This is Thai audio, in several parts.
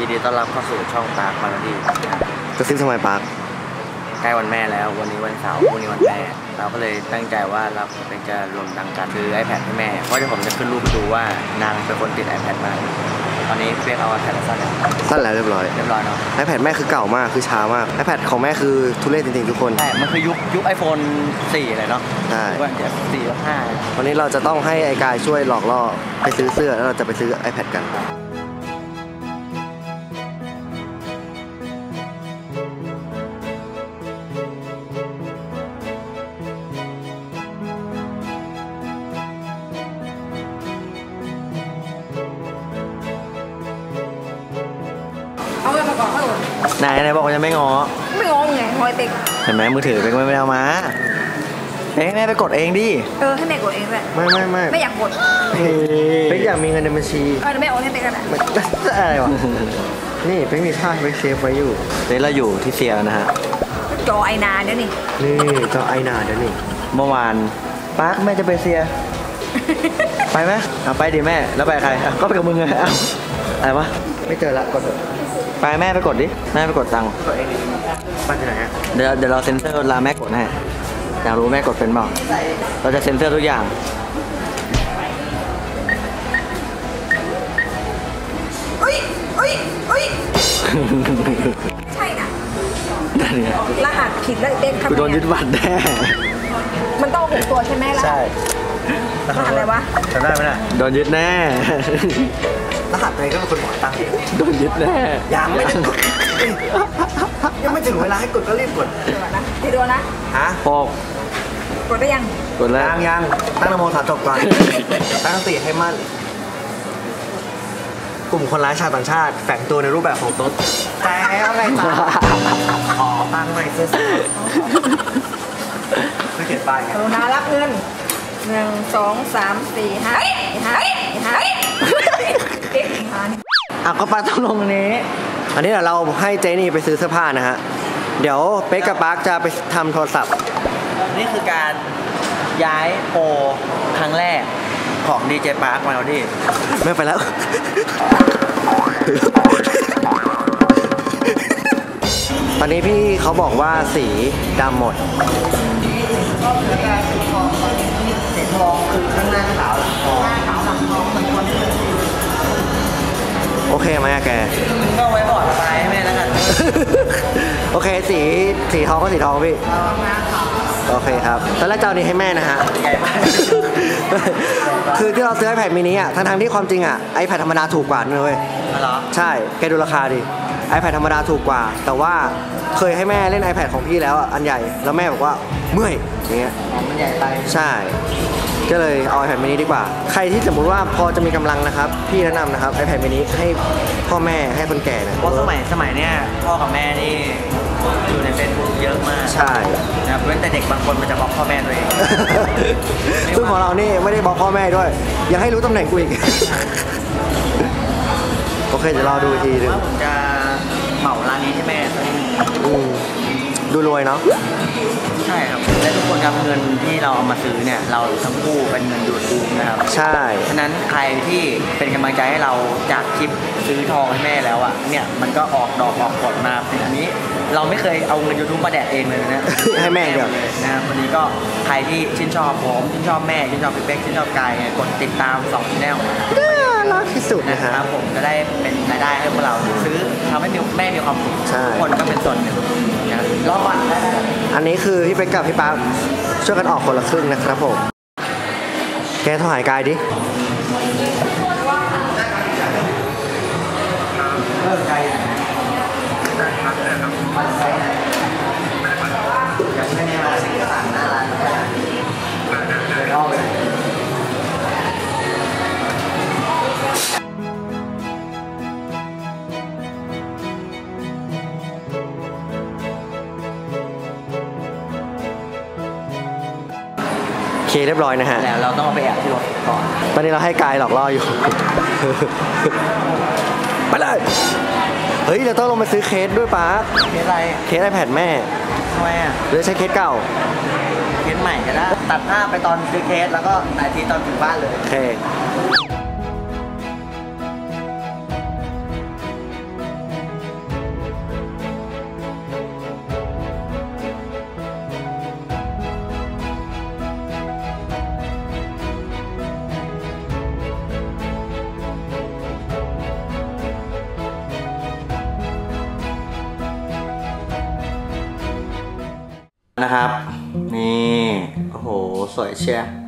ดีต้อนรับเข้าสู่ช่องปาร์คมาร์ดี้จะซื้อทำไมปาร์คใกล้วันแม่แล้ววันนี้วันเสาร์พรุ่งนี้วันแม่เราก็เลยตั้งใจว่าเราจะรวมตังค์กันซื้อ iPad ให้แม่เพราะเดี๋ยวผมจะขึ้นรูปไปดูว่านางเป็นคนติด iPad มากตอนนี้เพียงเอา iPad สั้นแล้วเรียบร้อยเนาะ iPad แม่คือเก่ามากคือช้ามาก iPad ของแม่คือทุเรศจริงๆทุกคนใช่มันคือยุค iPhone 4เลยเนาะใช่ว่าจะ4 5 วันนี้เราจะต้องให้ไอ้กายช่วยหลอกล่อไปซื้อเสื้อแล้วเราจะไปซื้อ iPad กันเอาเงินมาก่อนเขาหล่นไหนบอกว่าจะไม่ง้อไงหอยเต็กเห็นไหมมือถือเป็นไม่เอามาแม่ไปกดเองดิให้แม่กดเองแหละไม่อยากกดเป็นอยากมีเงินในบัญชีแม่โอนให้เต็กกันอะไรวะนี่เป็นมีค่าไปเซฟไว้อยู่เดี๋ยวเราอยู่ที่เซียนะฮะจอไอนาเดี๋ยวนี่จอไอนาเดี๋ยวนี่เมื่อวานปาร์คแม่จะไปเซียไปไหมไปดิแม่แล้วไปใครก็ไปกับมึงไงอะไรวะไม่เจอละกดไปแม่ไปกดดิแม่ไปกดตังค์กดเองไปที่ไหนเดี๋ยวเราเซ็นเซอร์ลาแม่กดให้อยากรู้แม่กดเป็นเปล่าเราจะเซ็นเซอร์ทุกอย่างใช่นะรหัสผิดแล้วเด็กทำไงโดนยึดบัตรแน่มันต้อง6 ตัวใช่ไหมล่ะใช่รหัสอะไรวะจำได้ไหมน่ะโดนยึดแน่รหัสอะไรก็เป็นคนบอกตังค์โดนยึดแน่ยังไม่ถึงเวลาให้กดก็รีบกดกี่ตัวนะ 6 กดได้ยังกดแล้วยังตั้งนโม3 จบก่อนตั้งสติให้มั่นกลุ่มคนร้ายชาวต่างชาติแฝงตัวในรูปแบบของตุ๊ดแต่อะไรต่างขอตังค์หน่อยเสื้อไม่เขียนป้ายไงนารับเงิน1 2 3 4 5 ก็ปาต้องลงนี้อันนี้เดี๋ยวเราให้เจนี่ไปซื้อเสื้อผ้านะฮะเดี๋ยวเป๊กกับปาร์คจะไปทำโทรศัพท์นี่คือการย้ายโปรครั้งแรกของดีเจปาร์คมาแล้วดิไม่ไปแล้วตอนนี้พี่เขาบอกว่าสีดำหมดสีทองคือข้างหน้าขาวหลังทองโอเคไหมอะแกก็ไว้บอร์ดไฟให้แม่แล้วกันโอเคสีทองก็สีทองพี่โอเคครับตอนแรกเจ้านี้ให้แม่นะฮะคือที่เราซื้อ iPad mini อ่ะทั้งที่ความจริงอ่ะ iPad ธรรมดาถูกกว่านะเว้ยใช่แกดูราคาดิ iPad ธรรมดาถูกกว่าแต่ว่าเคยให้แม่เล่น iPad ของพี่แล้วอันใหญ่แล้วแม่บอกว่าเมื่อยอย่างเงี้ยมันใหญ่ไปใช่ก็เลยเอา iPad mini ดีกว่าใครที่สมมติว่าพอจะมีกำลังนะครับพี่แนะนำนะครับ iPad mini ให้พ่อแม่ให้คนแก่นะเพราะสมัยเนี้ยพ่อกับแม่นี่อยู่ใน Facebook เยอะมากใช่นะครับเว้นแต่เด็กบางคนมันจะบล็อกพ่อแม่ตัวเองซึ่งของเรานี่ไม่ได้บล็อกพ่อแม่ด้วยยังให้รู้ตำแหน่งกูอีกโอเคเดี๋ยวรอดูอีกทีนึงผมจะเหมาร้านนี้ให้แม่ดูรวยเนาะใช่ครับและทุกคนครับเงินที่เราเอามาซื้อเนี่ยเราทั้งคู่เป็นเงินยูทูบนะครับใช่ฉะนั้นใครที่เป็นกำลังใจให้เราจากคลิปซื้อทองให้แม่แล้วอ่ะเนี่ยมันก็ออกดอกออกผลมาเป็นอันนี้เราไม่เคยเอาเงิน YouTube มาแดกเองเลยนะให้แม่เดียวเลยนะครับวันนี้ก็ใครที่ชื่นชอบผมชื่นชอบแม่ชื่นชอบพี่เป๊กชื่นชอบกายกดติดตาม2 ช่องรักที่สุดนะครับผมจะได้เป็นรายได้ให้พวกเราซื้อทำให้แม่มีความสุขทุกคนก็เป็นส่วนหนึ่งนะรอบวันอันนี้คือพี่เป๊กกับพี่ป๊าช่วยกันออกคนละครึ่งนะครับผมแกโทรหากายดิเคเรียบร้อยนะฮะแล้วเราต้องเอาไปแอบที่รถก่อนตอนนี้เราให้กายหลอกล่ออยู่ไปเลยเฮ้ยเราต้องลงมาซื้อเคสด้วยป๊าเคสอะไรเคส iPad แม่ทำไมอ่ะหรือใช้เคสเก่าเคสใหม่ก็ได้ตัดภาพไปตอนซื้อเคสแล้วก็ถ่ายทีตอนถึงบ้านเลยโอเคนะครับ นี่โอ้โหสวยเชียร์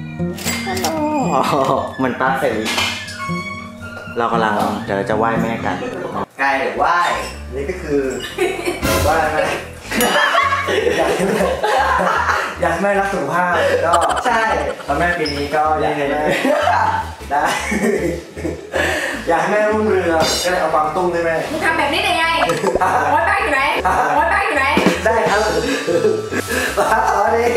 เหมือนปลาเสรีเรากำลังเดี๋ยวจะไหว้แม่กันใกล้หรือไหว้นี่ก็คือไหว้แม่อยากแม่รักสุขภาพก็ใช่แล้วแม่ปีนี้ก็อยากให้แม่ได้อยากให้แม่รุ่งเรืองก็เลยเอาความตุ้งให้แม่มึงทำแบบนี้ได้ไงโอ๊ยบ้านอยู่ไหนโอ๊ยบ้านอยู่ไหนได้ครับตอนนี้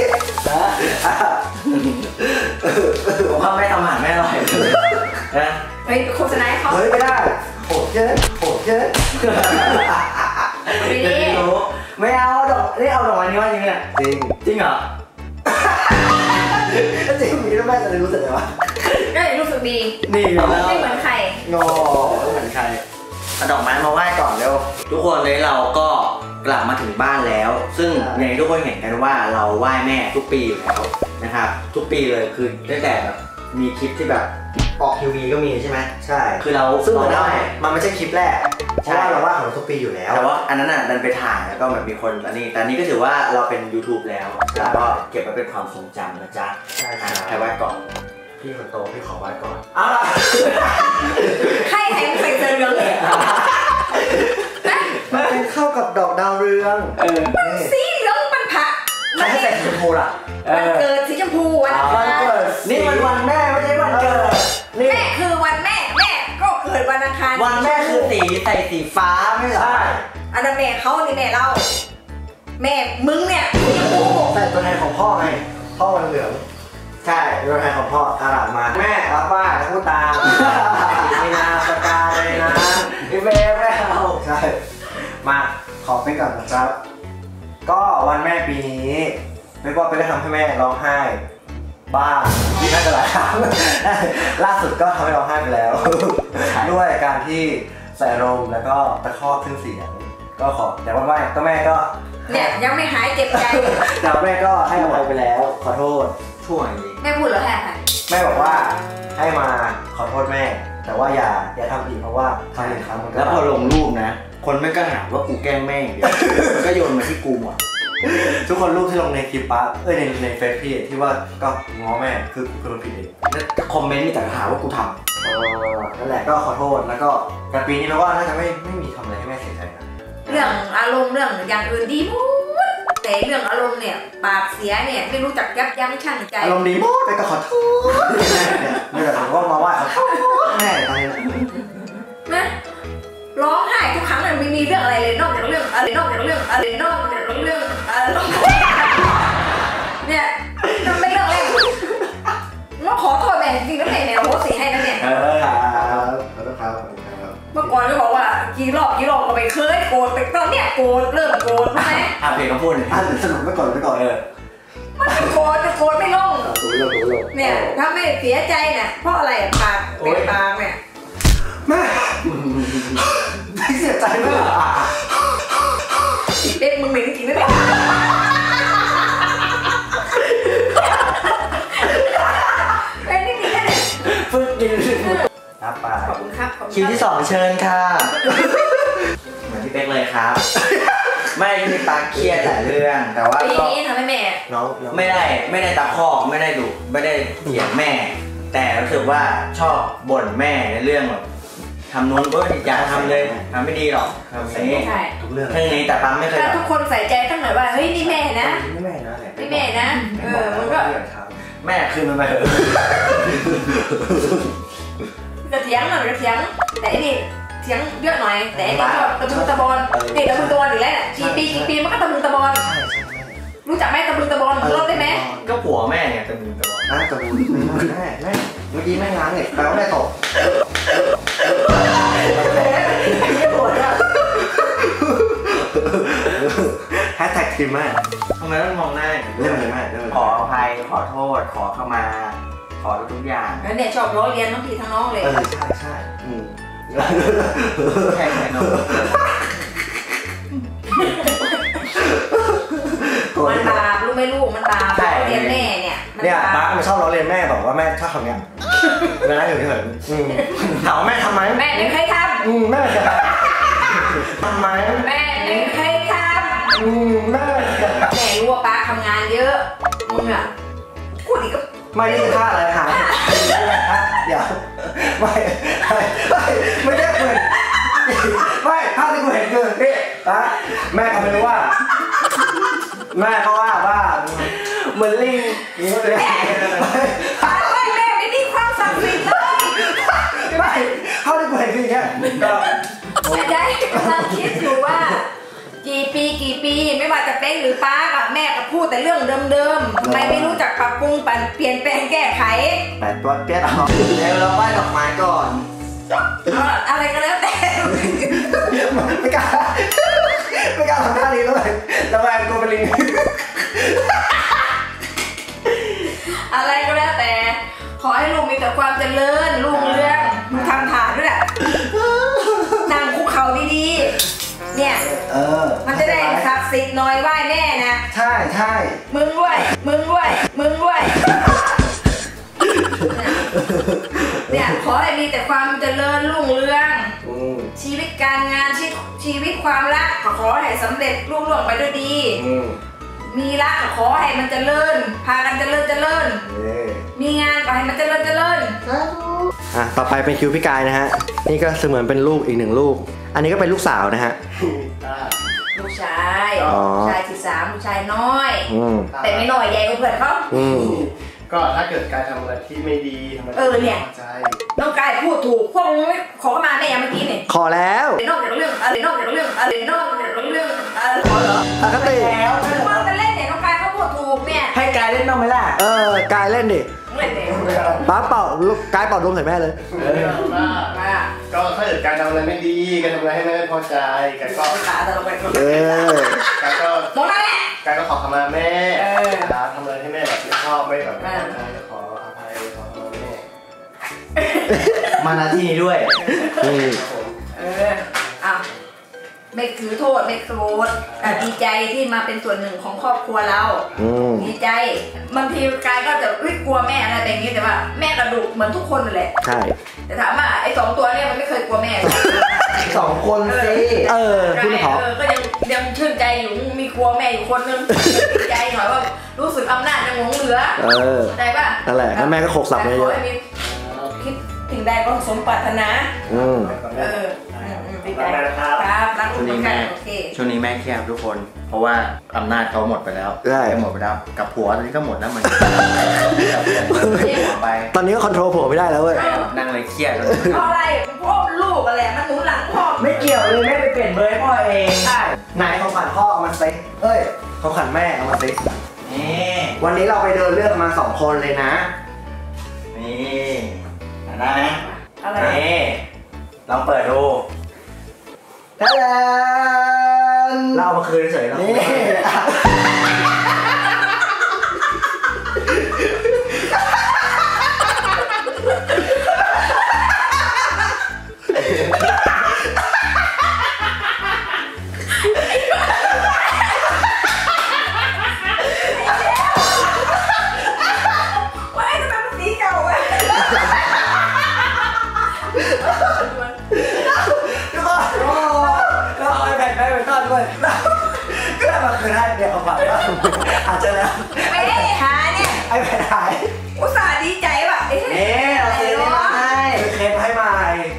ผมว่าไม่ทำอาหารแม่อร่อยนะไปโฆษณาให้เขาเฮ้ยไม่ได้โหดเยอะโหดเยอะไม่เอาดอกนี่เอาดอกไม้นี้ว่าจริงเนี่ยจริงจริงเหรอถ้าจริงมีแล้วแม่จะรู้สึกไงวะก็เลยรู้สึกดีนี่ไม่เหมือนใครงอไม่เหมือนใครเอาดอกไม้มาไหว้ก่อนเร็วทุกคนเลยเราก็กลับมาถึงบ้านแล้วซึ่งอย่างที่ทุกคนเห็นกันว่าเราไหว้แม่ทุกปีอยู่แล้วนะครับทุกปีเลยคือตั้งแต่แบบมีคลิปที่แบบออกทีวีก็มีใช่ไหมใช่คือเราซึ่งมันไม่ใช่คลิปแรกเพราะว่าเราว่าของทุกปีอยู่แล้วแต่ว่าอันนั้นน่ะดันไปถ่ายแล้วก็แบบมีคนอันนี้แต่นี้ก็ถือว่าเราเป็น YouTube แล้วแล้วก็เก็บไว้เป็นความทรงจำนะจ๊ะใช่ใครไหว้ก่อนพี่คนโตพี่ขอไหว้ก่อนให้ใส่เสื้อเหลืองเลยมันเป็นเข้ากับดอกดาวเรืองมันสีเหลืองมันผักไม่ใช่สีชมพูล่ะวันเกิดสีชมพูวันเกิดนี่มันวันแม่ไม่ใช่วันเกิดแม่คือวันแม่ก็เกิดวันอังคารวันแม่คือสีใส่สีฟ้าไม่ใช่อันนั้นแม่เขานี่แม่เราแม่มึงเนี่ยสีชมพูแต่ตัวแทนของพ่อไงพ่อวันเหลืองใช่ตัวแทนของพ่ออาหลับมาแม่รับว่าพูดตามมีนาสกาเลยนะพี่เบ้แม่เอาใช่มาขอไปก่อนนะครับก็วันแม่ปีนี้ไม่ว่าไปได้ทำให้แม่ร้องไห้บ้างที่น่าจะหลายครั้งล่าสุดก็ทำให้ร้องไห้ไปแล้วด้วยการที่ใส่อารมณ์แล้วก็ตะคอกขึ้นเสียงก็ขอแต่ว่าไม่ก็แม่ก็เนี่ยยังไม่หายเจ็บใจแต่แม่ก็ให้อภัยไปแล้วขอโทษช่วงนี้แม่พูดเหรอแม่บอกว่าให้มาขอโทษแม่แต่ว่าอย่าทำอีกเพราะว่าทำอีกครั้งมันแล้วพอลงรูปนะคนไม่ก็หาว่ากูแกล้งแม่เดียวก็โยนมาที่กูหมดทุกคนรูปที่ลงในคลิปปั๊บในเฟซพี่ที่ว่าก็ง้อแม่คือกูเป็นผิดเองแล้วคอมเมนต์มีแต่หาว่ากูทำนั่นแหละก็ขอโทษแล้วก็แต่ปีนี้เราว่าน่าจะไม่มีทำอะไรให้แม่เสียใจนะเรื่องอารมณ์เรื่องอย่างอื่นดีหมดแต่เรื่องอารมณ์เนี่ยปากเสียเนี่ยไม่รู้จักยับยั้งชั่งใจอารมณ์ดีหมดแต่ก็ขอโทษไม่แต่ผมก็มาว่าขอโทษแม่ตอนนี้นะร้องไห้ทุกครั้งเลยไม่มีเรื่องอะไรเลยนอกจากเรื่องอะไรนอกจากเรื่องอะไรนอกจากเรื่องเนี่ยมันเป็นเรื่องอะไรว่าขอโทษแม่จริงๆแล้วแม่เนี่ยโหสิให้นะเนี่ยขอโทษครับเมื่อก่อนก็บอกว่ากี่รอบก็ไม่เคยโกรธแต่ตอนเนี้ยโกรธเริ่มโกรธใช่ไหมเพลงเขาพูดสนุกไม่ก่อนมันโกรธไม่ลงเนี่ยถ้าไม่เสียใจเนี่ยเพราะอะไรปากเป็นปากเนี่ยแม่ไม่เสียใจไหมล่ะเด็กมึงเหม็นจริงไหมเนี่ยเป็นนี่จริงเนี่ยฝึกกินครับป้าขอบคุณครับคิวที่2เชิญค่ะเหมือนพี่เป๊กเลยครับไม่มีปาเครียดหลายเรื่องแต่ว่าปีนี้ทำให้แม่น้องไม่ได้ตาข้อไม่ได้ดุไม่ได้เถียงแม่แต่รู้สึกว่าชอบบ่นแม่ในเรื่องแบบทำนู้นก็อยากทำเลยทำไม่ดีหรอกทำนี้ทุกเรื่องทั้งนี้แต่ปั๊มไม่เคยทุกคนใส่ใจตั้งหน่อยว่าเฮ้ยนี่แม่นะนี่แม่นะนี่แม่นะมันก็แม่คืนมันไปเถอะจะเถียงหน่อยจะเถียงแต่นี่เถียงเยอะหน่อยแต่นี่ก็ตะบึงตะบอนนี่ตะบึงตะบอนอีกแล้วกี่ปีมันก็ตะบึงตะบอนรู้จักแม่ตะบึงตะบอนรอบได้ไหมก็ผัวแม่เนี่ยตะบึงตะบอนตะบึงแม่เมื่อกี้แม่ล้างเนี่ยแปลว่าแม่ตกแฮชแท็กทีมแม่ทำไมต้องมองหน้าเรื่องอะไรแม่ขออภัยขอโทษขอเข้ามาขอทุกอย่างแล้วเนี่ยชอบล้อเลียนทั้งพี่ทั้งน้องเลยใช่แค่น้องมันบาปรู้ไม่รู้มันบาปล้อเลียนแม่เนี่ยป้าไม่ชอบล้อเลียนแม่บอกว่าแม่ชอบทำอย่างเวลาอยู่ที่ไหนถามว่าแม่ทำไหมแม่ไม่เคยทำแม่ทำไหมแม่ไม่เคยทำแม่รู้ว่าป้างอ่ะพูดอีกก็ไม่นี่คือท่าอะไรหาเดี๋ยวไม่ใช่เหมือนไม่ท่าที่กูเห็นคือนี่นะแม่ก็ไม่รู้ว่าแม่เขาว่าเหมือนลิงนี่เลยแม่ไม่มีความศักดิ์สิทธิ์เลยไม่เท่าที่กูเห็นคืออย่างเงี้ยก็อาจารย์กำลังคิดอยู่ว่ากี่ปีไม่ว่าจะเป็นหรือป้ากับแม่ก็พูดแต่เรื่องเดิมๆทำไมไม่รู้จักปรับปรุงเปลี่ยนแปลงแก้ไขแต่ตัวเปี้ยนเอาเดี๋ยวเราไหว้ดอกไม้ก่อนอะไรก็แล้วแต่ไม่กล้าทำท่านี้เลยระแวงกูเป็นลิงอะไรก็แล้วแต่ขอให้ลูกมีแต่ความเจริญรุ่งเรืองมึงทำฐานด้วยแหละนั่งคุกเข่าดีๆเนี่ยมันจะได้ศักดิ์สิทธิ์หน่อยไหว้แม่นะใช่มึงด้วยเนี่ยขอให้มีแต่ความเจริญรุ่งเรืองชีวิตการงานชีวิตความรักขอให้สำเร็จรุ่งเรืองไปด้วยดีมีรักขอให้มันเจริญพากันเจริญมีงานก็ให้มันเจริญต่อไปเป็นคิวพี่กายนะฮะนี่ก็เสมือนเป็นลูกอีกหนึ่งลูกอันนี้ก็เป็นลูกสาวนะฮะลูกชายที่3ลูกชายน้อยแต่ไม่น้อยใหญ่กว่าเพื่อนเขาก็ถ้าเกิดการทำอะไรที่ไม่ดีทำไมเนี่ยน้องกายพูดถูกพวกมึงขอมาแม่ยังเมื่อกี้เนี่ยขอแล้วนอกจากเรื่องขอเหรอก็ตีแล้วว่าจะเล่นเนี่ยน้องกายเขาพูดถูกเนี่ยให้กายเล่นบ้างไหมล่ะกายเล่นดิป้าเป่ากายเป่าดวงใส่แม่เลยก็ถ้าเกิดการทำอะไรไม่ดีการทำอะไรให้แม่ไม่พอใจกันก็ขาตลกไปการก็มองหน้าแม่การก็ขอขมาแม่ทำอะไรให้แม่แบบไม่ชอบไม่แบบไม่พอใจขออภัยขอขมาแม่มาหน้าที่นี้ด้วยไม่ถือโทษไม่โกรธดีใจที่มาเป็นส่วนหนึ่งของครอบครัวเราดีใจบางทีกายก็จะกลัวแม่อะไรแบบนี้แต่ว่าแม่กระดูกเหมือนทุกคนเลยแหละใช่แต่ถามว่าไอ้2ตัวเนี่ยมันไม่เคยกลัวแม่ 2 คนสิคุณหมอก็ยังชื่นใจอยู่มีกลัวแม่อยู่คนนึงใจหน่อยว่ารู้สึกอำนาจยังหลงเหลือได้ป่ะนั่นแหละแล้วแม่ก็โขกสับเลยคิดถึงได้ก็สมปรารถนาช่วงนี้แม่เครียดทุกคนเพราะว่าอำนาจเขาหมดไปแล้วหมดไปแล้วกับผัวตอนนี้ก็หมดแล้วมันไปตอนนี้ก็คอนโทรลผัวไม่ได้แล้วเว้ยนั่งเลยเครียดเพราะอะไรพ่อลูกอะไรมันหนุนหลังพ่อไม่เกี่ยวเลยแม่ไปเปลี่ยนเบอร์ให้พ่อเองไหนของขวัญพ่อเอามาซิของขวัญแม่เอามาซิวันนี้เราไปเดินเลือกมา2 คนเลยนะนี่ได้ไหมอะไรลองเปิดดูแล้วเราเอามาคืนเฉยๆแล้วก็ได้มาคืนให้เดี๋ยวเอาฝันว่าอาจจะแล้วไม่ได้หาเนี่ยไอ้แผ่นหายอุตส่าห์ดีใจว่ะเราซื้อมาให้เคปให้ใหม่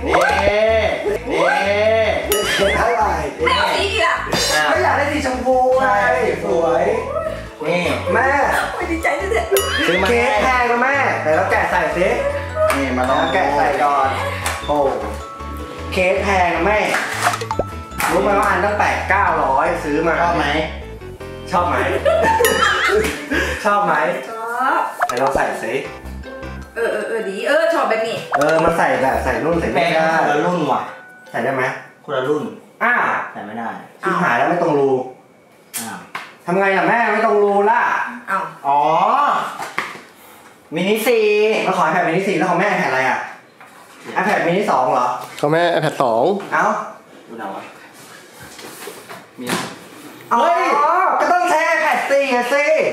เคปให้ใหม่ไม่เอาสีกี่ล่ะไม่อยากได้สีชมพูไงสวยนี่แม่ดีใจด้วยเนี่ยเคปแพงนะแม่แต่เราแกะใส่สินี่มาลองแกะใส่ก่อนโอ้เคปแพงนะแม่รู้ไหมว่าอันตั้งแต่900ซื้อมาชอบไหมชอบไหมชอบไหนเราใส่สิดีชอบแบบนี้มันใส่แบบใส่รุ่นใส่ไม่ได้คนละรุ่นว่ะใส่ได้ไหมคนละรุ่นใส่ไม่ได้ที่หายแล้วไม่ตรงรูทำไงล่ะแม่ไม่ตรงรูล่ะอ๋อมินิ4มาขอiPadมินิ4แล้วของแม่iPadอะไรอ่ะiPadมินิ2เหรอของแม่iPad 2 เอ้าดูหน่อยวะมีก็ต้องใช้iPad 4สิเฮ้ย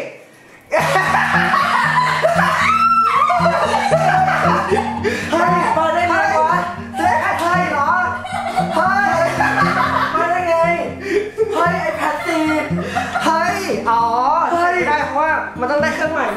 มาได้ไงวะใช้ iPad เหรอเฮ้ยมาได้ไงเฮ้ย iPad 4เฮ้ยได้เพราะว่ามันต้องได้เครื่องใหม่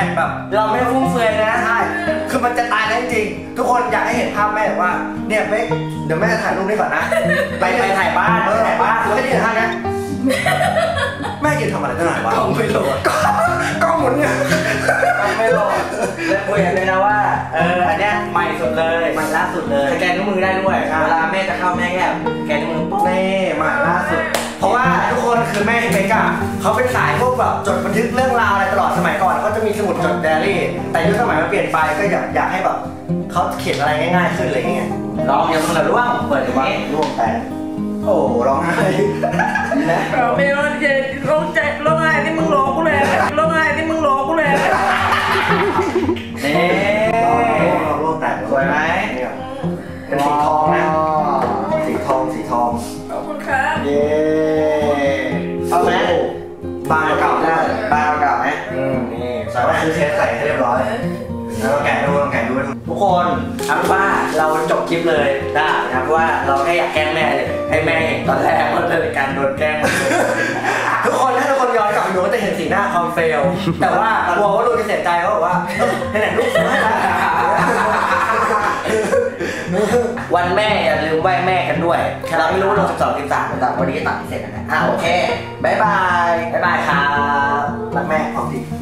ผ่นแบบเราไม่ฟุ่มเฟือยนะใช่คือมันจะตายแล้วจริงๆทุกคนอยากให้เห็นภาพแม่ว่าเนี่ยเป๊กเดี๋ยวแม่จะถ่ายรูปนี้ก่อนนะไปถ่ายบ้านถ่ายบ้านแล้วก็ยืนท่านี้แม่ยืนทำอะไรตั้งนานวะกล้องไม่โหลดกล้องหมุนไงกล้องไม่โหลดแล้วคุยกันเลยนะว่าอันเนี้ยใหม่สุดเลยใหม่ล่าสุดเลยสแกนนิ้วมือได้ด้วยเวลาแม่จะเข้าแม่แค่สแกนนิ้วมือปุ๊บนี่ใหม่ล่าสุดเพราะว่าทุกคนคือแม่เป๊กอะเขาเป็นสายพวกแบบจดบันทึกเรื่องราวอะไรตลอดสมัยก่อนเขาจะมีสมุดจดไดอารี่แต่ยุคสมัยมันเปลี่ยนไปก็อยากให้แบบเขาเขียนอะไรง่ายๆขึ้นอะไรเงี้ยร้องอย่างมึงเหรอร่วงเปิดอย่างนี้ร่วงแต่โอ้ร้องไห้นะเราไม่ร้องใจร้องไห้ที่มึงหลอกกูเลยร้องไห้ที่มึงหลอกกูเลยนี่ร่วงแต่สวยไหมเป็นสีทองนะสีทองขอบคุณครับเย้เอาไหมบางเก่าได้บางเก่าไหมนี่ใส่ว่าซื้อเทสใส่ให้เรียบร้อยแล้วก็แกะดูทุกคนเอาเป็นว่าเราจบคลิปเลยได้นะเพราะว่าเราแค่อยากแกล้งแม่เลยให้แม่เห็นตอนแรกมันเป็นการโดนแกล้งทุกคนถ้าทุกคนย้อนกลับไปดูก็จะเห็นสีหน้าความเฟลแต่ว่ากลัวว่าลูกจะเสียใจเขาบอกว่าไหนลูกสวยวันแม่อย่าลืมไหว้แม่กันด้วยเราไม่รู้ว่าลง12 13แต่วันนี้ตัดพิเศษนะโอเคบายครับรักแม่ขอบคุณ